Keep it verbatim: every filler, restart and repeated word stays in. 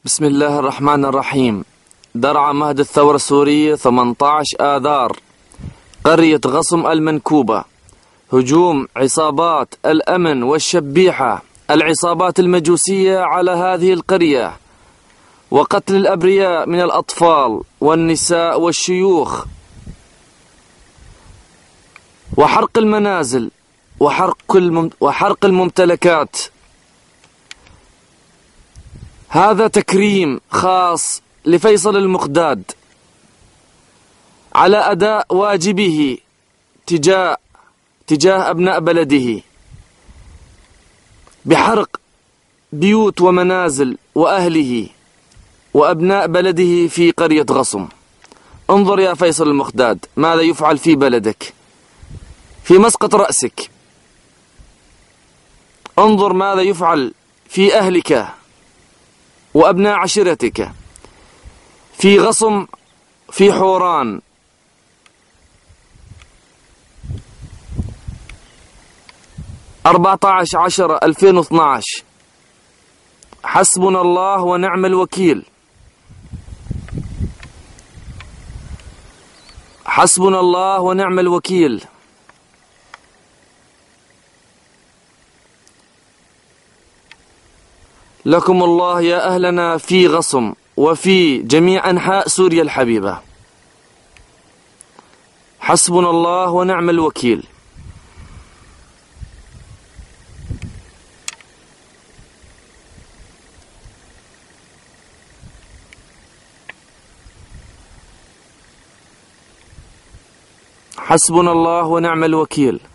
بسم الله الرحمن الرحيم. درع مهد الثورة السورية ثمانية عشر آذار قرية غصم المنكوبة. هجوم عصابات الأمن والشبيحة العصابات المجوسية على هذه القرية، وقتل الأبرياء من الأطفال والنساء والشيوخ، وحرق المنازل وحرق الممتلكات. هذا تكريم خاص لفيصل المقداد على أداء واجبه تجاه تجاه أبناء بلده بحرق بيوت ومنازل وأهله وأبناء بلده في قرية غصم. انظر يا فيصل المقداد ماذا يفعل في بلدك، في مسقط رأسك. انظر ماذا يفعل في أهلك وأبناء عشيرتك في غصم في حوران. أربعة عشر عشرة ألفين واثني عشر. حسبنا الله ونعم الوكيل. حسبنا الله ونعم الوكيل. لكم الله يا أهلنا في غصم وفي جميع أنحاء سوريا الحبيبة. حسبنا الله ونعم الوكيل. حسبنا الله ونعم الوكيل.